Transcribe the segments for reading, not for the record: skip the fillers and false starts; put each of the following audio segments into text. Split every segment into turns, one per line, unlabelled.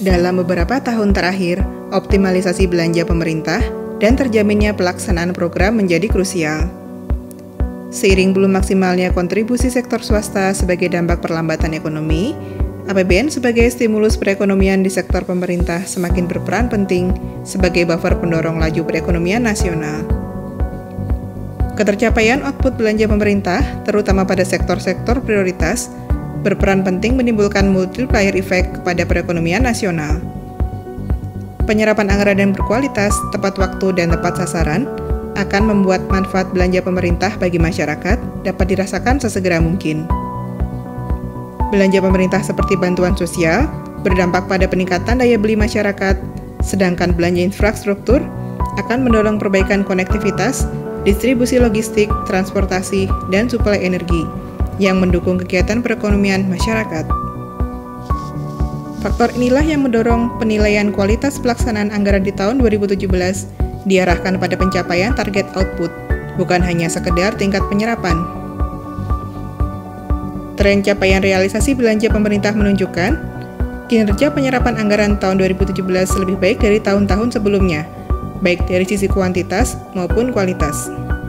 Dalam beberapa tahun terakhir, optimalisasi belanja pemerintah dan terjaminnya pelaksanaan program menjadi krusial. Seiring belum maksimalnya kontribusi sektor swasta sebagai dampak perlambatan ekonomi, APBN sebagai stimulus perekonomian di sektor pemerintah semakin berperan penting sebagai buffer pendorong laju perekonomian nasional. Ketercapaian output belanja pemerintah, terutama pada sektor-sektor prioritas, berperan penting menimbulkan multiplier effect kepada perekonomian nasional. Penyerapan anggaran yang berkualitas, tepat waktu, dan tepat sasaran akan membuat manfaat belanja pemerintah bagi masyarakat dapat dirasakan sesegera mungkin. Belanja pemerintah seperti bantuan sosial berdampak pada peningkatan daya beli masyarakat, sedangkan belanja infrastruktur akan mendorong perbaikan konektivitas, distribusi logistik, transportasi, dan suplai energi yang mendukung kegiatan perekonomian masyarakat. Faktor inilah yang mendorong penilaian kualitas pelaksanaan anggaran di tahun 2017 diarahkan pada pencapaian target output, bukan hanya sekedar tingkat penyerapan. Tren capaian realisasi belanja pemerintah menunjukkan kinerja penyerapan anggaran tahun 2017 lebih baik dari tahun-tahun sebelumnya, baik dari sisi kuantitas maupun kualitas.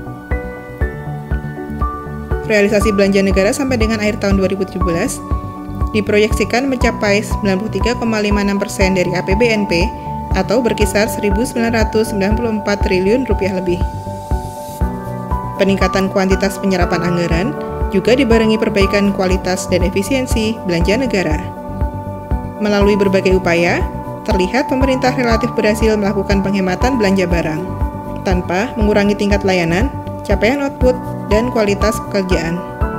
Realisasi belanja negara sampai dengan akhir tahun 2017 diproyeksikan mencapai 93,56% dari APBNP atau berkisar 1.994 triliun rupiah lebih. Peningkatan kuantitas penyerapan anggaran juga dibarengi perbaikan kualitas dan efisiensi belanja negara. Melalui berbagai upaya, terlihat pemerintah relatif berhasil melakukan penghematan belanja barang tanpa mengurangi tingkat layanan, capaian output, dan kualitas pekerjaan.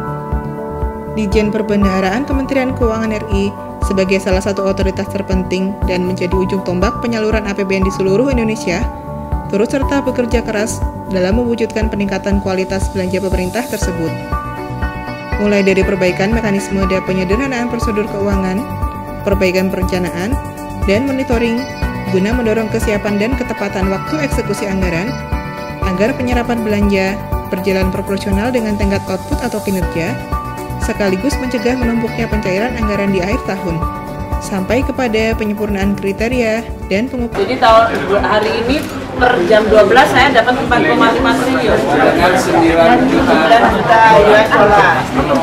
Ditjen Perbendaharaan Kementerian Keuangan RI sebagai salah satu otoritas terpenting dan menjadi ujung tombak penyaluran APBN di seluruh Indonesia, turut serta bekerja keras dalam mewujudkan peningkatan kualitas belanja pemerintah tersebut. Mulai dari perbaikan mekanisme dan penyederhanaan prosedur keuangan, perbaikan perencanaan, dan monitoring guna mendorong kesiapan dan ketepatan waktu eksekusi anggaran, agar penyerapan belanja berjalan proporsional dengan tingkat output atau kinerja, sekaligus mencegah menumpuknya pencairan anggaran di akhir tahun, sampai kepada penyempurnaan kriteria dan pengukuran.
Jadi hari ini per jam 12 saya dapat 4,5 triliun dengan 9 juta US dollar.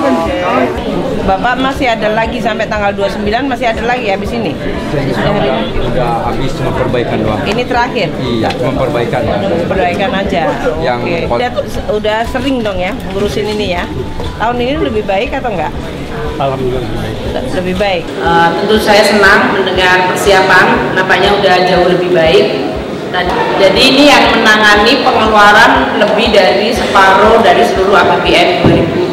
Bapak masih ada lagi sampai tanggal 29 masih ada lagi habis ini?
Jadi sudah hari ini? Sudah habis, cuma perbaikan doang.
Ini terakhir?
Iya, cuma perbaikan.
Perbaikan aja.
Yang
udah sering dong ya ngurusin ini ya. Tahun ini lebih baik atau enggak?
Alhamdulillah lebih baik.
Lebih baik. Tentu saya senang mendengar persiapan, nampaknya udah jauh lebih baik. Jadi ini yang menangani pengeluaran lebih dari separuh dari seluruh APBN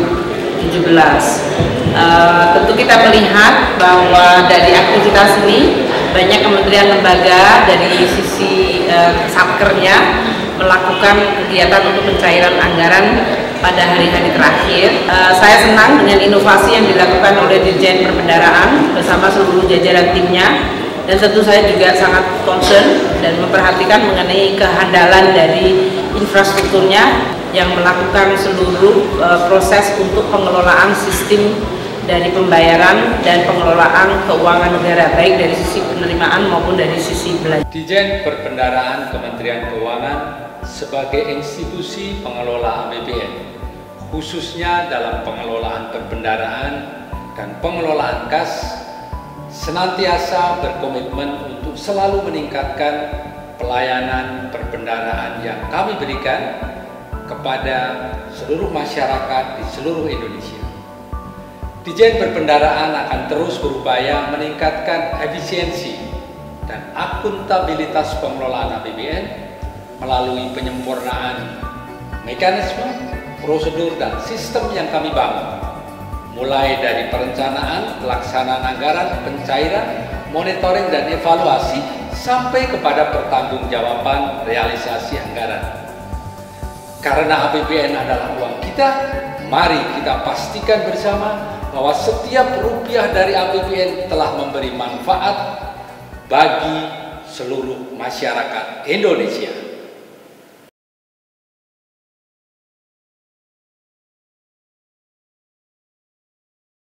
2017. Tentu kita melihat bahwa dari aktivitas ini banyak kementerian lembaga dari sisi satkernya melakukan kegiatan untuk pencairan anggaran pada hari-hari terakhir. Saya senang dengan inovasi yang dilakukan oleh Ditjen Perbendaharaan bersama seluruh jajaran timnya, dan tentu saya juga sangat concern dan memperhatikan mengenai kehandalan dari infrastrukturnya yang melakukan seluruh proses untuk pengelolaan sistem dari pembayaran dan pengelolaan keuangan negara, baik dari sisi penerimaan maupun dari sisi belanja.
Ditjen Perbendaharaan Kementerian Keuangan sebagai institusi pengelola APBN, khususnya dalam pengelolaan perbendaharaan dan pengelolaan kas, senantiasa berkomitmen untuk selalu meningkatkan pelayanan perbendaharaan yang kami berikan kepada seluruh masyarakat di seluruh Indonesia. Ditjen Perbendaharaan akan terus berupaya meningkatkan efisiensi dan akuntabilitas pengelolaan APBN melalui penyempurnaan mekanisme, prosedur, dan sistem yang kami bangun, mulai dari perencanaan, pelaksanaan anggaran, pencairan, monitoring, dan evaluasi, sampai kepada pertanggungjawaban realisasi anggaran. Karena APBN adalah uang kita, mari kita pastikan bersama bahwa setiap rupiah dari APBN telah memberi manfaat bagi seluruh masyarakat Indonesia.